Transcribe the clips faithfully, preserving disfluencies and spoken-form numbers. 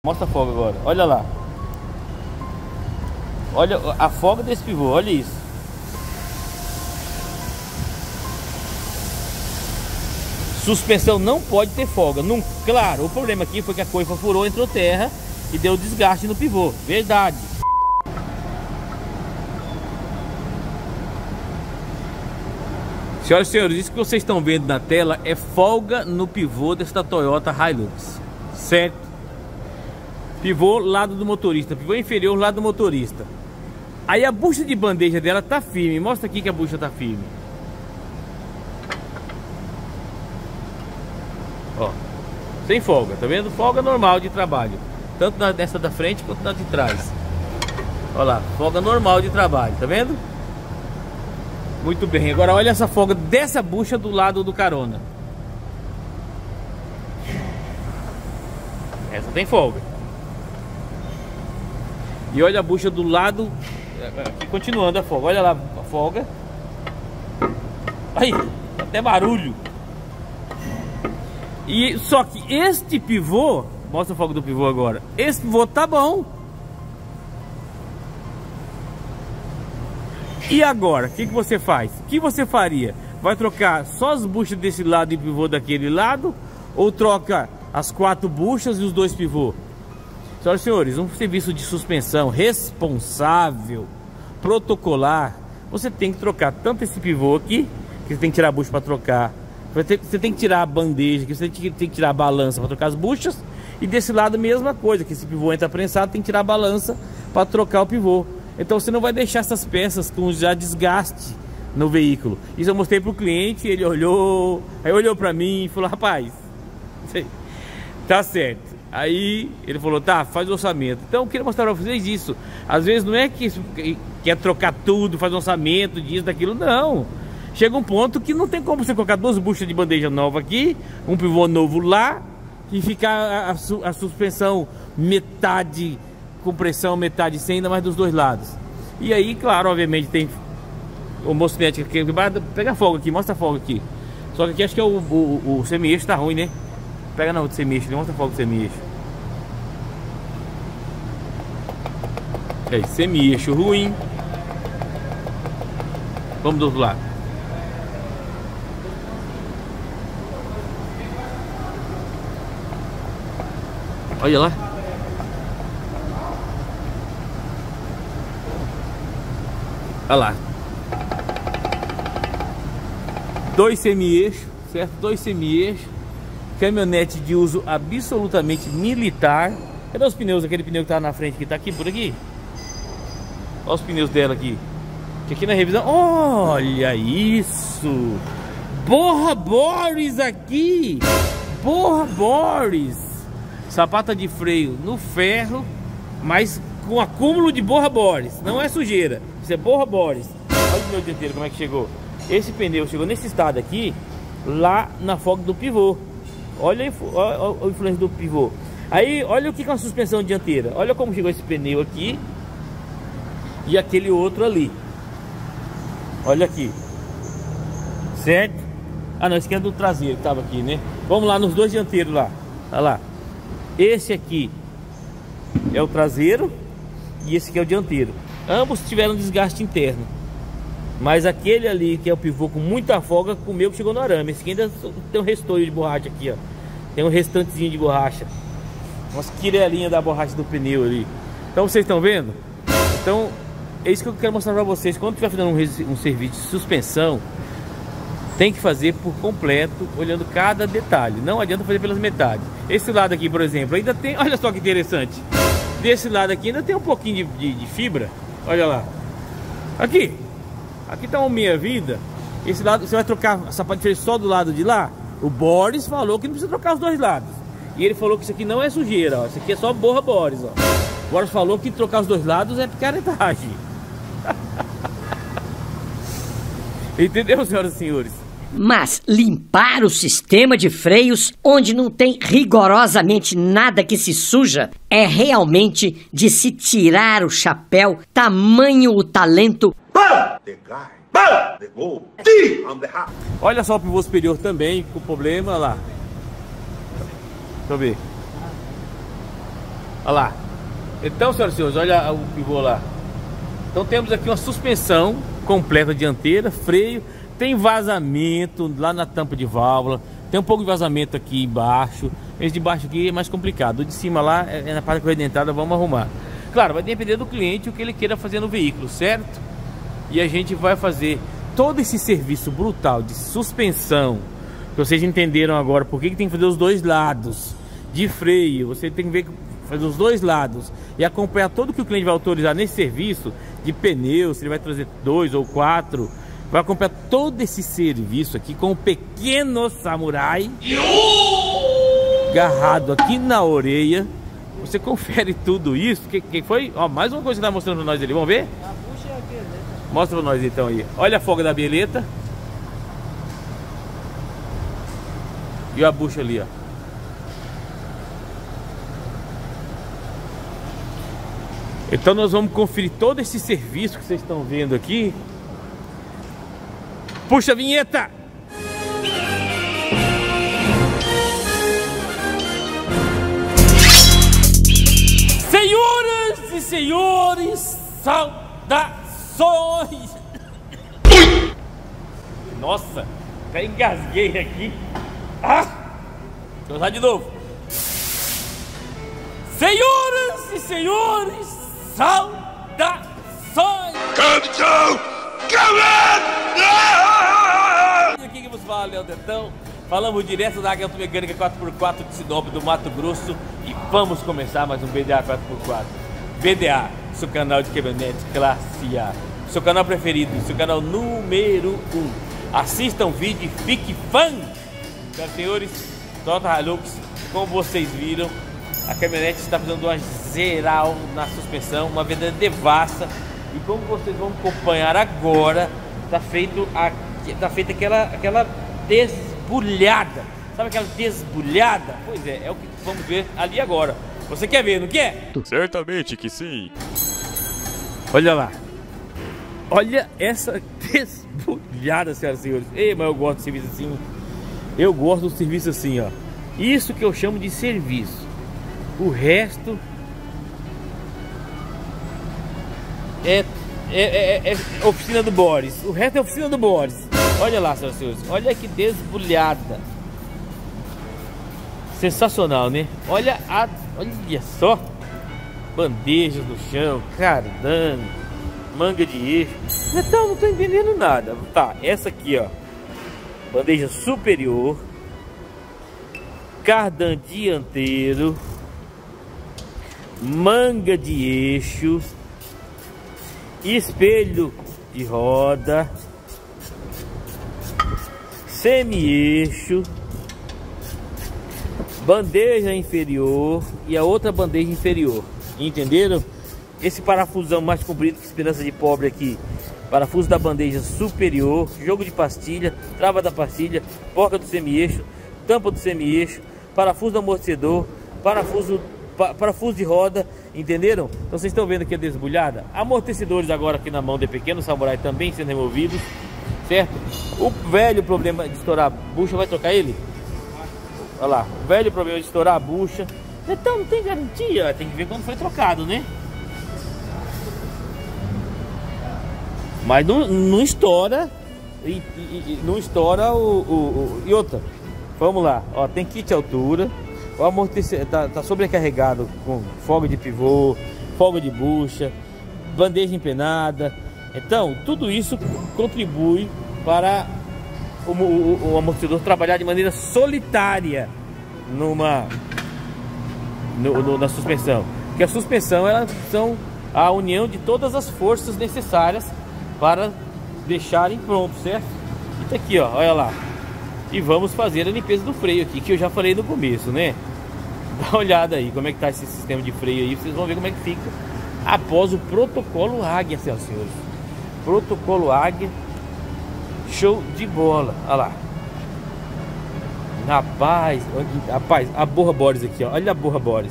Mostra a folga agora, olha lá. Olha a folga desse pivô, olha isso. Suspensão não pode ter folga. Não, claro, o problema aqui foi que a coifa furou, entrou terra e deu desgaste no pivô. Verdade. Senhoras e senhores, isso que vocês estão vendo na tela é folga no pivô desta Toyota Hilux, certo? Pivô lado do motorista, pivô inferior lado do motorista. Aí a bucha de bandeja dela tá firme. Mostra aqui que a bucha tá firme. Ó, sem folga, tá vendo? Folga normal de trabalho, tanto na dessa da frente quanto na de trás. Olha lá, folga normal de trabalho, tá vendo? Muito bem, agora olha essa folga dessa bucha do lado do carona. Essa tem folga. E olha a bucha do lado, aqui continuando a folga. Olha lá a folga. Aí, até barulho. E só que este pivô, mostra a folga do pivô agora. Esse pivô tá bom. E agora, o que, que você faz? O que você faria? Vai trocar só as buchas desse lado e pivô daquele lado? Ou troca as quatro buchas e os dois pivôs? Senhoras e senhores, um serviço de suspensão responsável, protocolar, você tem que trocar tanto esse pivô aqui, que você tem que tirar a bucha para trocar. Você tem que tirar a bandeja, que você tem que tirar a balança para trocar as buchas. E desse lado a mesma coisa, que esse pivô entra prensado, tem que tirar a balança para trocar o pivô. Então você não vai deixar essas peças com já desgaste no veículo. Isso eu mostrei para o cliente, ele olhou, aí olhou para mim e falou: rapaz, tá certo. Aí ele falou: tá, faz o orçamento. Então eu queria mostrar para vocês isso. Às vezes não é que quer trocar tudo, faz orçamento disso, daquilo, não. Chega um ponto que não tem como você colocar duas buchas de bandeja nova aqui, um pivô novo lá, e ficar a, a, a suspensão metade com pressão, metade sem, ainda mais dos dois lados. E aí, claro, obviamente tem o mocinete que pega a folga aqui, mostra a folga aqui. Só que aqui acho que é o, o, o semi-eixo tá ruim, né? Pega na outra semi-eixo, mostra a folga do semi-eixo. É, semi-eixo ruim. Vamos do outro lado. Olha lá. Olha lá. Dois semi-eixos, certo? Dois semi-eixos. Caminhonete de uso absolutamente militar. Cadê os pneus? Aquele pneu que tá na frente que tá aqui, por aqui. Olha os pneus dela aqui. Que aqui na revisão. Olha isso. Borra Boris aqui. Borra Boris. Sapata de freio no ferro, mas com acúmulo de borra Boris. Não é sujeira, isso é borra Boris. Olha o pneu dianteiro como é que chegou. Esse pneu chegou nesse estado aqui, lá na folga do pivô. Olha a, a influência do pivô. Aí olha o que é uma suspensão dianteira. Olha como chegou esse pneu aqui e aquele outro ali. Olha aqui, certo? Ah não, esse aqui é do traseiro que estava aqui, né? Vamos lá nos dois dianteiros lá. Olha lá. Esse aqui é o traseiro e esse aqui é o dianteiro. Ambos tiveram desgaste interno, mas aquele ali que é o pivô com muita folga comeu que chegou no arame. Esse aqui ainda tem um restoio de borracha aqui, ó. Tem um restantezinho de borracha, umas quirelinhas da borracha do pneu ali. Então vocês estão vendo? Então é isso que eu quero mostrar para vocês. Quando estiver fazendo um, um serviço de suspensão, tem que fazer por completo, olhando cada detalhe. Não adianta fazer pelas metades. Esse lado aqui, por exemplo, ainda tem... Olha só que interessante. Desse lado aqui ainda tem um pouquinho de, de, de fibra. Olha lá. Aqui. Aqui tá uma meia vida. Esse lado, você vai trocar a sapato de freio só do lado de lá? O Boris falou que não precisa trocar os dois lados. E ele falou que isso aqui não é sujeira, ó. Isso aqui é só borra Boris, ó. O Boris falou que trocar os dois lados é picaretagem. Entendeu, senhoras e senhores? Mas limpar o sistema de freios, onde não tem rigorosamente nada que se suja, é realmente de se tirar o chapéu, tamanho o talento. Olha só o pivô superior também com problema lá. Deixa eu ver. Olha lá. Então, senhoras e senhores, olha o pivô lá. Então temos aqui uma suspensão completa dianteira, freio, tem vazamento lá na tampa de válvula, tem um pouco de vazamento aqui embaixo. Esse de baixo aqui é mais complicado, o de cima lá é na parte corredentada, vamos arrumar. Claro, vai depender do cliente o que ele queira fazer no veículo, certo? E a gente vai fazer todo esse serviço brutal de suspensão, que vocês entenderam agora por que tem que fazer os dois lados de freio. Você tem que ver, fazer os dois lados e acompanhar tudo que o cliente vai autorizar nesse serviço de pneu, se ele vai trazer dois ou quatro. Vai acompanhar todo esse serviço aqui com o pequeno samurai agarrado aqui na orelha. Você confere tudo isso. Que, que foi? Ó, mais uma coisa que tá mostrando pra nós ali. Vamos ver? A bucha é aquele, né? Mostra pra nós então aí. Olha a folga da bieleta. E a bucha ali, ó. Então nós vamos conferir todo esse serviço que vocês estão vendo aqui. Puxa a vinheta! Senhoras e senhores, saudações! Nossa, até engasguei aqui. Ah! Vou usar de novo. Senhoras e senhores, saudações! Capitão! Capitão! Aqui que vos fala, Léo Detão. Falamos direto da Águia Automecânica quatro por quatro de Sinop, do Mato Grosso. E vamos começar mais um B D A quatro por quatro. B D A, seu canal de caminhonete classe A. Seu canal preferido, seu canal número um. Assista um vídeo e fique fã! Senhoras e senhores, Toyota Hilux, como vocês viram, a caminhonete está fazendo uma geral na suspensão, uma verdadeira devassa. E como vocês vão acompanhar agora, está feito a, tá feita aquela, aquela desbulhada. Sabe aquela desbulhada? Pois é, é o que vamos ver ali agora. Você quer ver, não quer? Certamente que sim. Olha lá. Olha essa desbulhada, senhoras e senhores. Ei, mas eu gosto do serviço assim. Eu gosto do serviço assim, ó. Isso que eu chamo de serviço. O resto é, é, é, é oficina do Boris. O resto é oficina do Boris. Olha lá, senhoras e senhores. Olha que desbulhada. Sensacional, né? Olha a... Olha só. Bandejas no chão, cardan, manga de eixo. Então, não tô entendendo nada. Tá, essa aqui, ó. Bandeja superior. Cardan dianteiro. Manga de eixo. Espelho de roda. Semi-eixo. Bandeja inferior e a outra bandeja inferior. Entenderam? Esse parafusão mais comprido que esperança de pobre aqui. Parafuso da bandeja superior, jogo de pastilha, trava da pastilha, porca do semi-eixo, tampa do semi-eixo, parafuso do amortecedor, parafuso, pa, parafuso de roda. Entenderam? Então vocês estão vendo aqui a desbulhada. Amortecedores agora aqui na mão de pequeno samurai também sendo removidos, certo? O velho problema de estourar a bucha, vai trocar ele? Olha lá, o velho problema de estourar a bucha. Então não tem garantia, tem que ver quando foi trocado, né? Mas não, não estoura e, e, e não estoura o, o, o... E outra, vamos lá, ó, tem kit altura. O amortecedor tá, tá sobrecarregado com folga de pivô, folga de bucha, bandeja empenada. Então, tudo isso contribui para O, o, o amortecedor trabalhar de maneira solitária numa no, no, na suspensão, porque a suspensão elas são a união de todas as forças necessárias para deixarem pronto, certo? E tá aqui, ó, olha lá. E vamos fazer a limpeza do freio aqui, que eu já falei no começo, né? Dá uma olhada aí como é que tá esse sistema de freio aí, vocês vão ver como é que fica após o protocolo Águia, senhoras e senhores. Protocolo Águia. Show de bola, olha lá. Rapaz, rapaz, a borra Boris aqui, ó. Olha a borra Boris.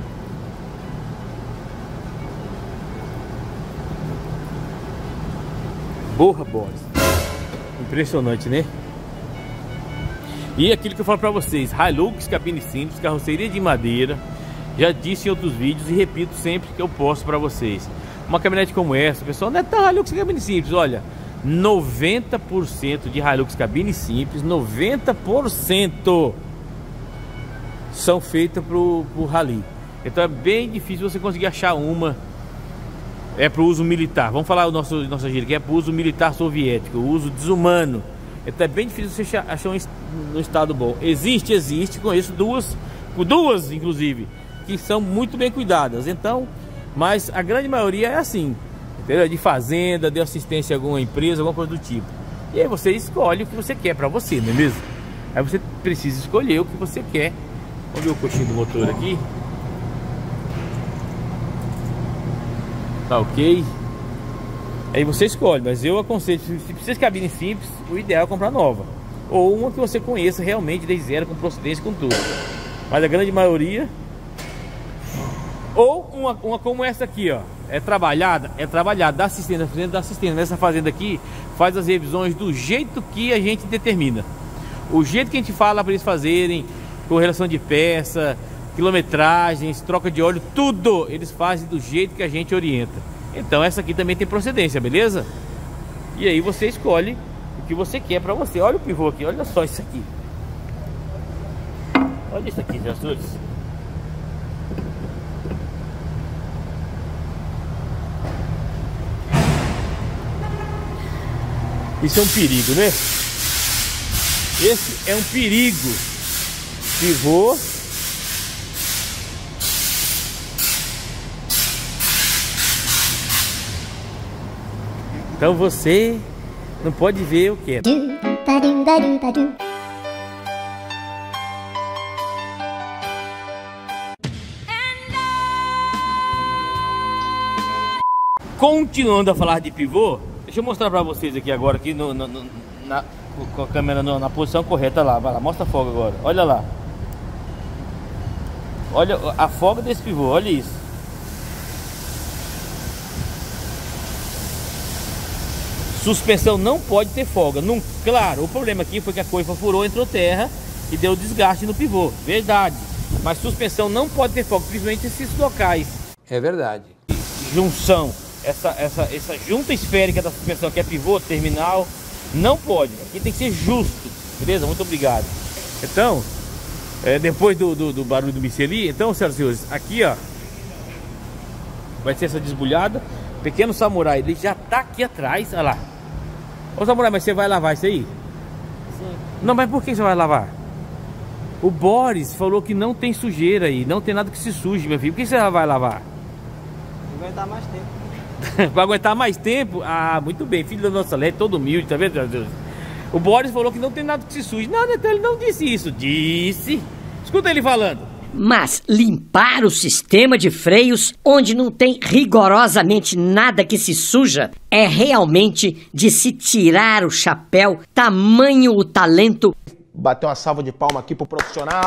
Borra Boris. Impressionante, né? E aquilo que eu falo pra vocês, Hilux, cabine simples, carroceria de madeira. Já disse em outros vídeos e repito sempre que eu posto para vocês. Uma caminhonete como essa, pessoal, não é tão Hilux cabine simples, olha. noventa por cento de Hilux cabine simples, noventa por cento são feitas pro, pro rally. Então é bem difícil você conseguir achar uma é para o uso militar. Vamos falar o nosso nossa gíria, que é para o uso militar soviético, o uso desumano. Então é bem difícil você achar um no estado bom. Existe, existe, conheço duas, duas inclusive, que são muito bem cuidadas. Então, mas a grande maioria é assim, entendeu? De fazenda, de assistência a alguma empresa, alguma coisa do tipo. E aí você escolhe o que você quer para você, não é mesmo? Aí você precisa escolher o que você quer. Vamos ver o coxinho do motor aqui. Tá ok. Aí você escolhe, mas eu aconselho, se precisa de cabine simples, o ideal é comprar nova. Ou uma que você conheça realmente desde zero, com procedência, com tudo. Mas a grande maioria... Ou uma, uma como essa aqui, ó. É trabalhada, é trabalhada, da assistência, da assistência. Nessa fazenda aqui, faz as revisões do jeito que a gente determina. O jeito que a gente fala para eles fazerem, correlação de peça, quilometragens, troca de óleo, tudo eles fazem do jeito que a gente orienta. Então essa aqui também tem procedência, beleza? E aí você escolhe o que você quer pra você. Olha o pivô aqui, olha só isso aqui. Olha isso aqui, Jesus. Isso é um perigo, né? Esse é um perigo. Pivô. Então você não pode ver o que é. Continuando a falar de pivô, deixa eu mostrar pra vocês aqui agora, aqui no, no, no, na, com a câmera no, na posição correta lá. Vai lá, mostra a folga agora. Olha lá. Olha a folga desse pivô, olha isso. Suspensão não pode ter folga. Não, claro, o problema aqui foi que a coifa furou, entrou terra e deu desgaste no pivô. Verdade. Mas suspensão não pode ter folga, principalmente esses locais. É verdade. Junção. Essa, essa, essa junta esférica da suspensão, que é pivô, terminal, não pode. Aqui tem que ser justo. Beleza? Muito obrigado. Então, é, depois do, do, do barulho do bicho ali, então, senhoras e senhores, aqui, ó, vai ser essa desbulhada. Pequeno Samurai, ele já tá aqui atrás, olha lá. Ô Samurai, mas você vai lavar isso aí? Sim. Não, mas por que você vai lavar? O Boris falou que não tem sujeira aí, não tem nada que se suje, meu filho. Por que você vai lavar? Vai aguentar mais tempo. Vai aguentar mais tempo? Ah, muito bem, filho da nossa lei, todo humilde, tá vendo? O Boris falou que não tem nada que se suje. Não, então ele não disse isso. Disse. Escuta ele falando. Mas limpar o sistema de freios, onde não tem rigorosamente nada que se suja, é realmente de se tirar o chapéu, tamanho o talento. Bateu uma salva de palma aqui pro profissional.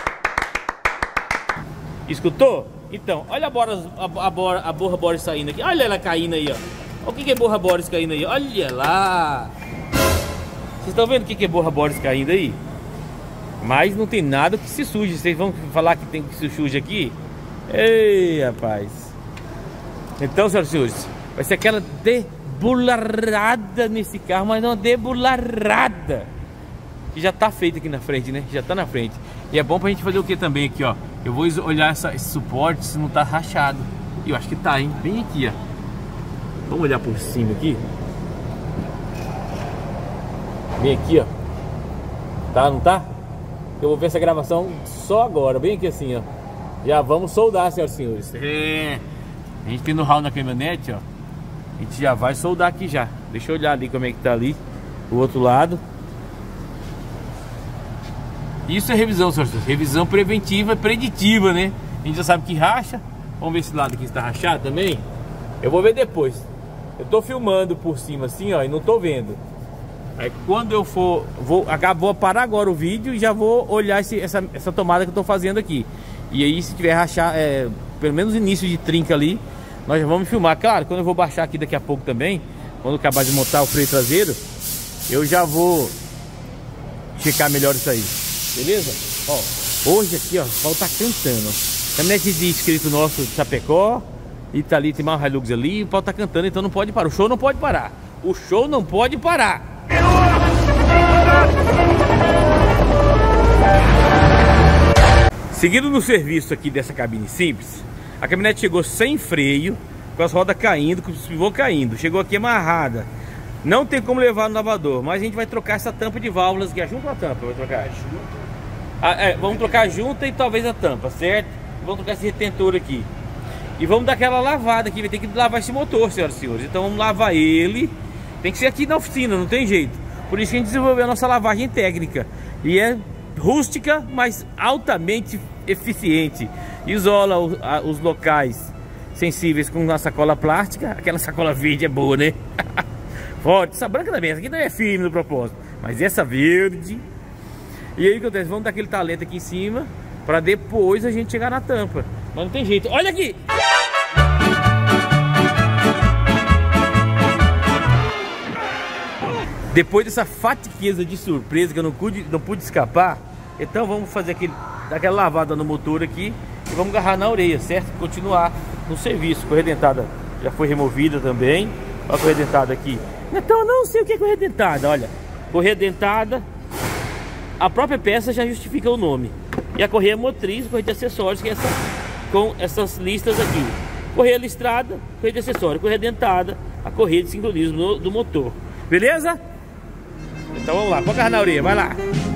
Escutou? Então, olha a, Boris, a, a, Bora, a borra Boris saindo aqui. Olha ela caindo aí, ó. Olha o que, que é borra Boris caindo aí. Olha lá. Vocês estão vendo o que, que é borra Boris caindo aí? Mas não tem nada que se suje. Vocês vão falar que tem que se suje aqui? Ei, rapaz. Então, senhoras e senhores, vai ser aquela debularada nesse carro, mas não uma debularada. Que já tá feita aqui na frente, né? Já tá na frente. E é bom pra gente fazer o que também aqui, ó. Eu vou olhar essa, esse suporte se não tá rachado. E eu acho que tá, hein? Bem aqui, ó. Vamos olhar por cima aqui. Bem aqui, ó. Tá, não tá? Eu vou ver essa gravação só agora, bem aqui assim, ó. Já vamos soldar, senhoras e senhores. É. A gente tem know-how na caminhonete, ó. A gente já vai soldar aqui já. Deixa eu olhar ali como é que tá ali. O outro lado. Isso é revisão, senhoras e senhores. Revisão preventiva e preditiva, né? A gente já sabe que racha. Vamos ver esse lado aqui está rachado também. Eu vou ver depois. Eu tô filmando por cima assim, ó, e não tô vendo. Aí quando eu for, vou, vou parar agora o vídeo e já vou olhar esse, essa, essa tomada que eu tô fazendo aqui. E aí se tiver rachar, é, pelo menos início de trinca ali, nós já vamos filmar. Claro, quando eu vou baixar aqui daqui a pouco também, quando eu acabar de montar o freio traseiro, eu já vou checar melhor isso aí. Beleza? Ó, hoje aqui, ó, o Paulo tá cantando. Caminhonete de inscrito nosso de Chapecó. E tá ali, tem mais um Hilux ali. O pau tá cantando, então não pode parar. O show não pode parar. O show não pode parar. Seguindo no serviço aqui dessa cabine simples, a caminhonete chegou sem freio, com as rodas caindo, com os pivôs caindo. Chegou aqui amarrada. Não tem como levar no lavador, mas a gente vai trocar essa tampa de válvulas, que é junto com a tampa. Vai trocar ah, é, vamos trocar junto e talvez a tampa, certo? Vamos trocar esse retentor aqui. E vamos dar aquela lavada aqui. Vai ter que lavar esse motor, senhoras e senhores. Então vamos lavar ele. Tem que ser aqui na oficina, não tem jeito. Por isso que a gente desenvolveu a nossa lavagem técnica. E é rústica, mas altamente eficiente. Isola os, a, os locais sensíveis com uma sacola plástica. Aquela sacola verde é boa, né? Forte. Essa branca também. Essa aqui não é firme no propósito. Mas essa verde. E aí o que acontece? Vamos dar aquele talento aqui em cima, para depois a gente chegar na tampa. Mas não tem jeito. Olha aqui! Depois dessa fatiqueza de surpresa que eu não pude, não pude escapar, então vamos fazer aquele, aquela lavada no motor aqui e vamos agarrar na orelha, certo? Continuar no serviço. Correia dentada já foi removida também. Olha a correia dentada aqui. Então eu não sei o que é correia dentada, olha. Correia dentada, a própria peça já justifica o nome. E a correia motriz, correia de acessórios, que é essa, com essas listas aqui. Correia listrada, correia de acessório, correia dentada, a correia de sincronismo do, do motor. Beleza? Então vamos lá, põe a na orelha, vai lá.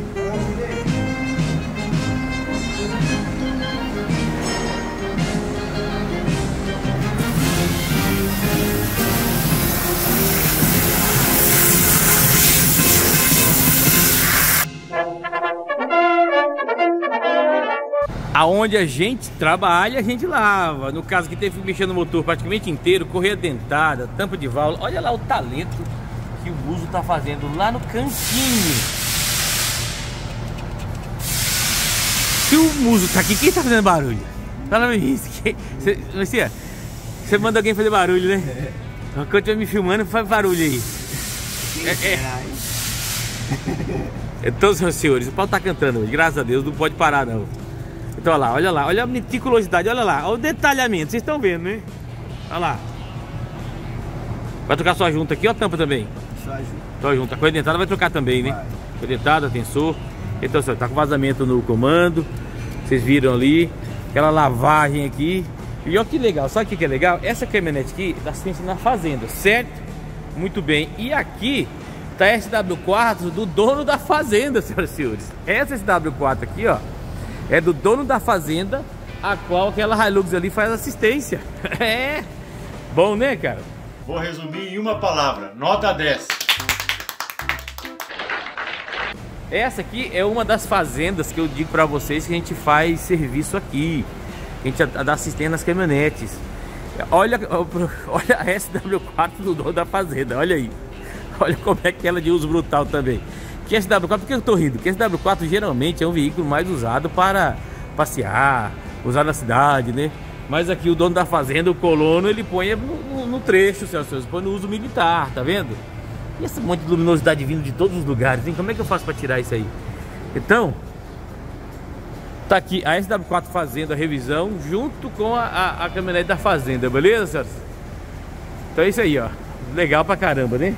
Aonde a gente trabalha, a gente lava. No caso que teve que mexer no motor praticamente inteiro, correia dentada, tampa de válvula. Olha lá o talento que o Muso tá fazendo lá no cantinho. Se o Muso tá aqui, quem tá fazendo barulho? Fala pra mim isso. Você, você manda alguém fazer barulho, né? Quando eu estiver me filmando, faz barulho aí. É, é. Então, senhoras e senhores, o pau tá cantando hoje. Graças a Deus, não pode parar não. Então olha lá, olha lá, olha a meticulosidade, olha lá, olha o detalhamento, vocês estão vendo, né? Olha lá. Vai trocar sua junta aqui ou a tampa também? Só junta. Só junta. A correia dentada vai trocar também, né? Correia dentada, tensor. Então, tá com vazamento no comando. Vocês viram ali. Aquela lavagem aqui. E olha que legal, sabe o que é legal? Essa caminhonete aqui dá assistência na fazenda, certo? Muito bem. E aqui tá a S W quatro do dono da fazenda, senhoras e senhores. Essa S W quatro aqui, ó, é do dono da fazenda, a qual aquela Hilux ali faz assistência. É bom, né, cara? Vou resumir em uma palavra, nota dez. Essa aqui é uma das fazendas que eu digo pra vocês que a gente faz serviço aqui. A gente dá assistência nas caminhonetes. Olha, olha a S W quatro do dono da fazenda, olha aí. Olha como é que ela é de uso brutal também. Que S W quatro, por que eu tô rindo? Porque S W quatro geralmente é um veículo mais usado para passear, usar na cidade, né? Mas aqui o dono da fazenda, o colono, ele põe no, no, no trecho, senhoras e senhores, põe no uso militar, tá vendo? E esse monte de luminosidade vindo de todos os lugares, hein? Como é que eu faço para tirar isso aí? Então, tá aqui a S W quatro fazendo a revisão junto com a, a, a caminhonete da fazenda, beleza, senhores? Então é isso aí, ó. Legal pra caramba, né?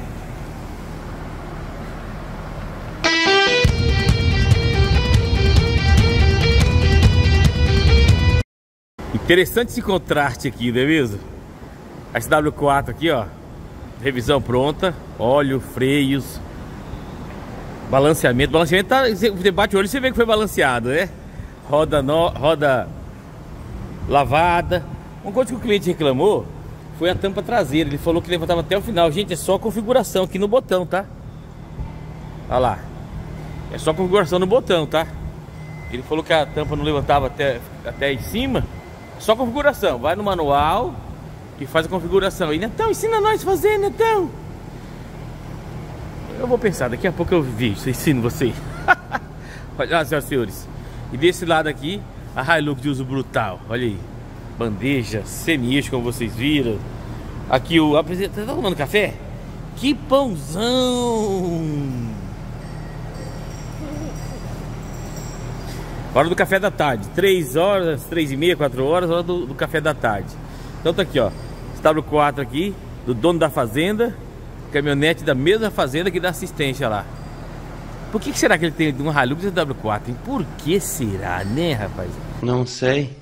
Interessante esse contraste aqui, não é mesmo? A S W quatro aqui, ó. Revisão pronta. Óleo, freios, balanceamento. Balanceamento tá. Você bate o olho e você vê que foi balanceado, né? Roda, no, roda lavada. Uma coisa que o cliente reclamou foi a tampa traseira. Ele falou que levantava até o final. Gente, é só configuração aqui no botão, tá? Olha lá. É só configuração no botão, tá? Ele falou que a tampa não levantava até, até em cima. Só configuração, vai no manual e faz a configuração. E Netão, ensina nós a fazer, Netão. Eu vou pensar, daqui a pouco eu vi, eu ensino vocês. Olha lá, senhoras e senhores. E desse lado aqui, a Hilux de uso brutal. Olha aí, bandeja, semi-eixo, como vocês viram. Aqui o apresentador, tá tomando café? Que pãozão! Hora do café da tarde, três horas, três e meia, quatro horas, hora do, do café da tarde. Então tá aqui, ó, esse W quatro aqui, do dono da fazenda, caminhonete da mesma fazenda que dá assistência lá. Por que, que será que ele tem um Hilux e W quatro, hein? Por que será, né, rapaz? Não sei.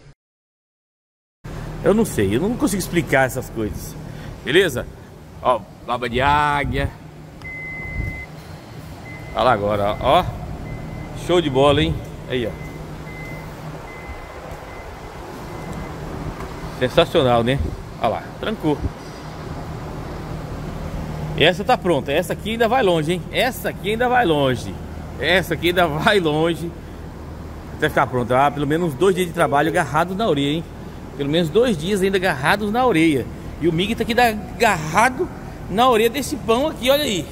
Eu não sei, eu não consigo explicar essas coisas. Beleza? Ó, baba de águia. Olha lá agora, ó. Show de bola, hein? Aí, ó. Sensacional, né? Olha lá, trancou. Essa tá pronta, essa aqui ainda vai longe, hein? Essa aqui ainda vai longe. Essa aqui ainda vai longe. Até ficar pronta, ah, pelo menos dois dias de trabalho agarrados na orelha, hein? Pelo menos dois dias ainda agarrados na orelha. E o Mig tá aqui agarrado na orelha desse pão aqui, olha aí.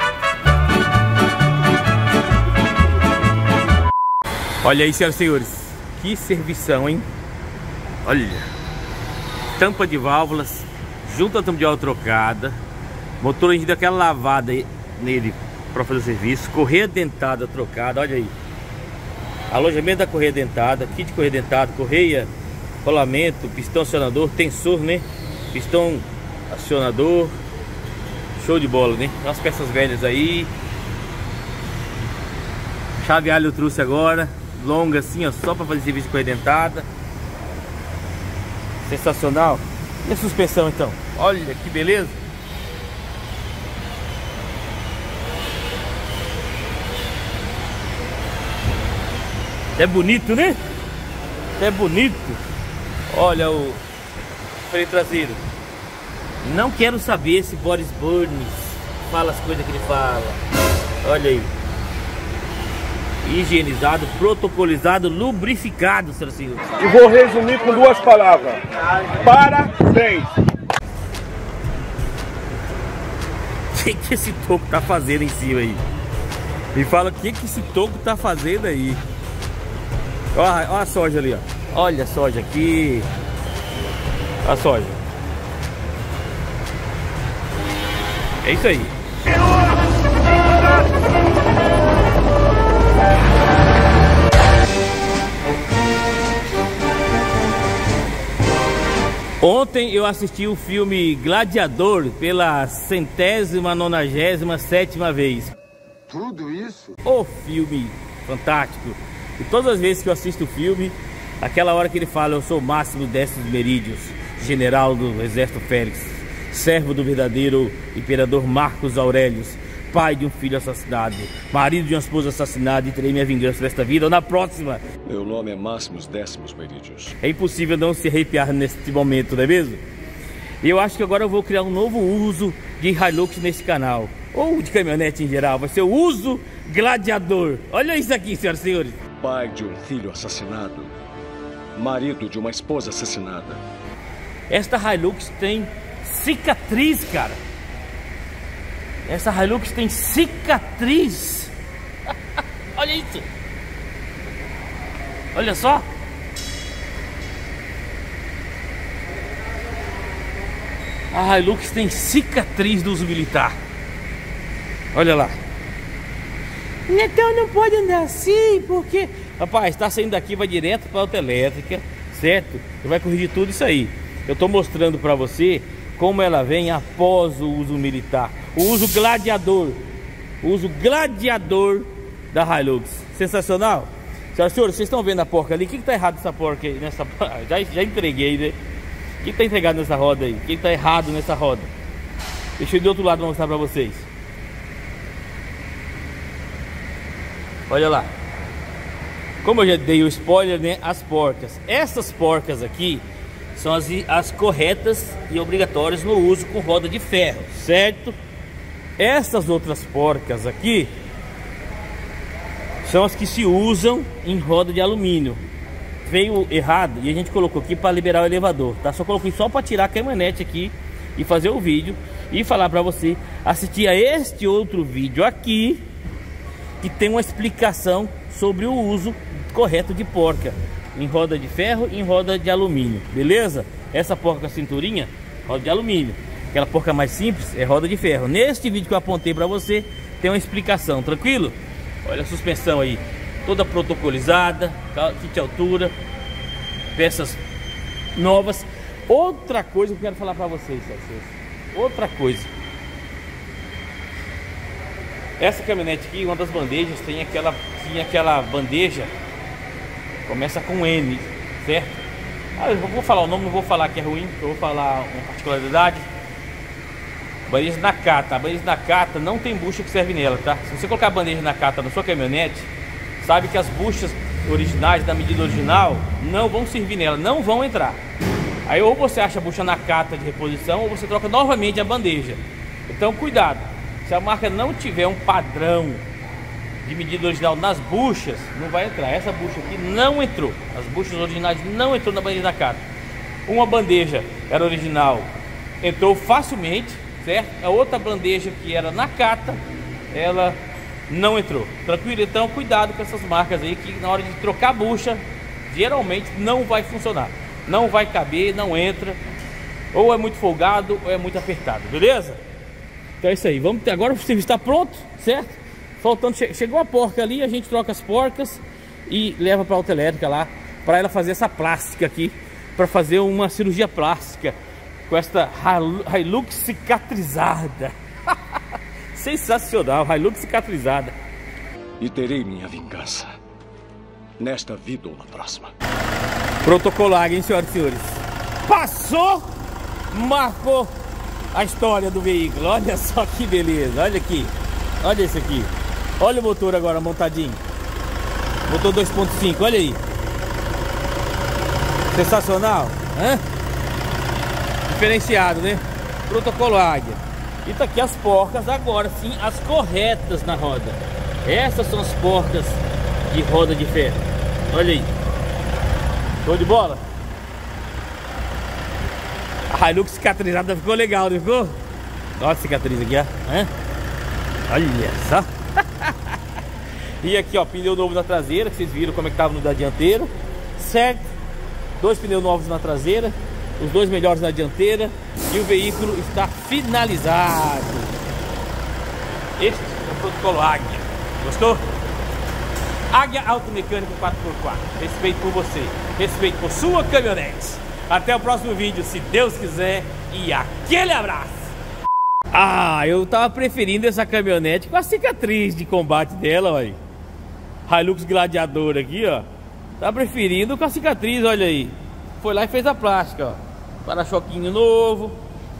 Olha aí, senhoras e senhores. Que servição, hein? Olha. Tampa de válvulas, junta a tampa de válvula trocada. Motor, a gente deu aquela lavada nele para fazer o serviço. Correia dentada trocada, olha aí. Alojamento da correia dentada, kit de correia dentada, correia, rolamento, pistão acionador, tensor, né? Pistão acionador. Show de bola, né? Umas peças velhas aí. Chave alho eu trouxe agora, longa assim, ó, só para fazer serviço de correia dentada. Sensacional. E a suspensão então? Olha que beleza. É bonito, né? É bonito. Olha o freio traseiro. Não quero saber se Boris Burns fala as coisas que ele fala. Olha aí. Higienizado, protocolizado, lubrificado, senhor senhor. E vou resumir com duas palavras. Parabéns! O que, que esse toco tá fazendo em cima aí? Me fala o que, que esse toco tá fazendo aí. Olha, olha a soja ali, ó. Olha a soja aqui. Olha a soja. É isso aí. Ontem eu assisti o filme Gladiador pela centésima, nonagésima, sétima vez. Tudo isso? O filme fantástico. E todas as vezes que eu assisto o filme, aquela hora que ele fala, eu sou Máximo Décimo Merídios, general do exército Félix, servo do verdadeiro imperador Marcos Aurelius, pai de um filho assassinado, marido de uma esposa assassinada, e terei minha vingança nesta vida ou na próxima. Meu nome é Máximos Décimos Merídios. É impossível não se arrepiar neste momento, não é mesmo? E eu acho que agora eu vou criar um novo uso de Hilux nesse canal, ou de caminhonete em geral. Vai ser o uso gladiador. Olha isso aqui, senhoras e senhores. Pai de um filho assassinado, marido de uma esposa assassinada. Esta Hilux tem cicatriz, cara. Essa Hilux tem cicatriz. Olha isso. Olha só. A Hilux tem cicatriz do uso militar. Olha lá. Então não pode andar assim, porque... Rapaz, tá saindo daqui, vai direto para a autoelétrica, certo? E vai corrigir tudo isso aí. Eu tô mostrando para você como ela vem após o uso militar. O uso gladiador. O uso gladiador da Hilux. Sensacional? Senhoras e senhores, vocês estão vendo a porca ali? O que que tá errado nessa porca aí? Nessa... Já, já entreguei, né? O que que tá entregado nessa roda aí? O que que tá errado nessa roda? Deixa eu ir do outro lado mostrar para vocês. Olha lá. Como eu já dei o spoiler, né? As porcas. Essas porcas aqui são as, as corretas e obrigatórias no uso com roda de ferro, certo? Essas outras porcas aqui são as que se usam em roda de alumínio. Veio errado e a gente colocou aqui para liberar o elevador, tá? Só coloquei só para tirar a caminhonete aqui e fazer o vídeo e falar para você assistir a este outro vídeo aqui, que tem uma explicação sobre o uso correto de porca em roda de ferro e em roda de alumínio, beleza? Essa porca com a cinturinha, roda de alumínio. Aquela porca mais simples é roda de ferro. Neste vídeo que eu apontei para você tem uma explicação, tranquilo? Olha a suspensão aí, toda protocolizada, kit altura, peças novas. Outra coisa que eu quero falar para vocês, vocês, outra coisa. Essa caminhonete aqui, uma das bandejas, tem aquela, tinha aquela bandeja, começa com N, certo? Ah, eu vou falar o nome, não vou falar que é ruim, eu vou falar uma particularidade. Bandeja Nakata. A bandeja Nakata não tem bucha que serve nela, tá? Se você colocar a bandeja Nakata na sua caminhonete, sabe que as buchas originais, da medida original, não vão servir nela, não vão entrar. Aí ou você acha a bucha Nakata de reposição, ou você troca novamente a bandeja. Então cuidado, se a marca não tiver um padrão de medida original nas buchas, não vai entrar. Essa bucha aqui não entrou, as buchas originais não entrou na bandeja Nakata. Uma bandeja era original, entrou facilmente, certo? A outra bandeja que era Nakata, ela não entrou. Tranquilo? Então cuidado com essas marcas aí, que na hora de trocar a bucha geralmente não vai funcionar, não vai caber, não entra, ou é muito folgado ou é muito apertado, beleza? Então é isso aí, vamos ter, agora o serviço está pronto, certo? Faltando, che chegou a porca ali, a gente troca as porcas e leva para a autoelétrica lá, para ela fazer essa plástica aqui, para fazer uma cirurgia plástica com esta Hilux cicatrizada. Sensacional, Hilux cicatrizada. E terei minha vingança, nesta vida ou na próxima. Protocolar, hein, senhoras e senhores? Passou, marcou a história do veículo. Olha só que beleza, olha aqui. Olha esse aqui. Olha o motor agora montadinho. Motor dois ponto cinco, olha aí. Sensacional, hã? Diferenciado, né? Protocolo Águia. E tá aqui as porcas agora, sim, as corretas na roda. Essas são as porcas de roda de ferro. Olha aí. Show de bola? A Hilux cicatrizada ficou legal, não ficou? Olha a cicatriz aqui, ó. Hã? Olha só. E aqui, ó, pneu novo na traseira, que vocês viram como é que tava no da dianteira. Certo? Dois pneus novos na traseira, os dois melhores na dianteira, e o veículo está finalizado. Este é o protocolo Águia. Gostou? Águia Automecânico quatro por quatro. Respeito por você, respeito por sua caminhonete. Até o próximo vídeo, se Deus quiser, e aquele abraço. Ah, eu tava preferindo essa caminhonete com a cicatriz de combate dela, olha. Hilux Gladiador aqui, ó. Tá preferindo com a cicatriz, olha aí. Foi lá e fez a plástica, ó. Para-choquinho novo,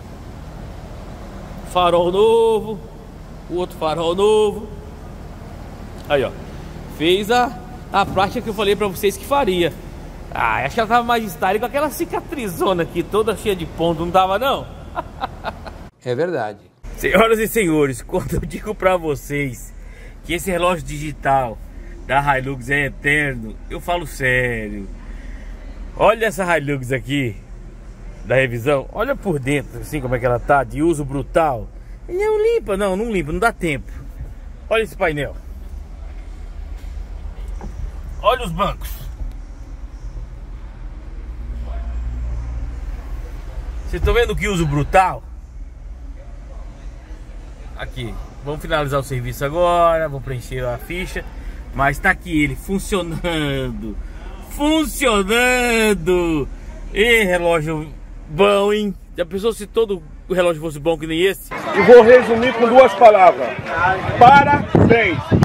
farol novo, o outro farol novo. Aí, ó. Fez a, a plástica que eu falei pra vocês que faria. Ah, acho que ela tava mais style com aquela cicatrizona aqui, toda cheia de ponto, não tava não? É verdade. Senhoras e senhores, quando eu digo pra vocês que esse relógio digital da Hilux é eterno, eu falo sério. Olha essa Hilux aqui da revisão, olha por dentro assim como é que ela tá, de uso brutal. Não limpa, não, não limpa, não dá tempo. Olha esse painel. Olha os bancos. Vocês estão vendo que uso brutal? Aqui, vamos finalizar o serviço agora, vou preencher a ficha. Mas tá aqui ele, funcionando. Funcionando. E relógio bom, hein? Já pensou se todo o relógio fosse bom que nem esse? E vou resumir com duas palavras. Parabéns!